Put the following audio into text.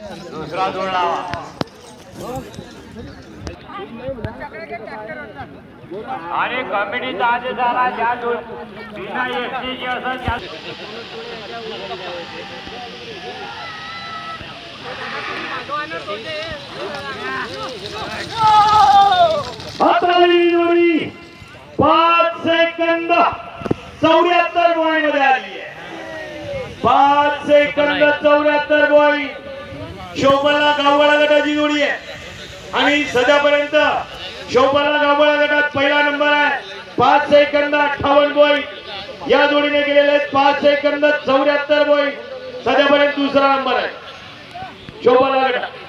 दुसरा जोड लावा आणि कमिटीचा आदेशाला ज्या जोड बिना एसटीची असं त्या जोडी 5 सेकंद 74 पॉइंट मध्ये आली आहे. 5 सेकंद 74 पॉइंट शोभला गाववाडा गटाची जोडी आहे आणि सध्यापर्यंत शोभला गाववाडा गटात पहिला नंबर आहे. 5 सेकंद 58 पॉइंट या जोडीने गेलेले आहेत. 5 सेकंद 74 पॉइंट सध्यापर्यंत दुसरा नंबर आहे शोभला गट.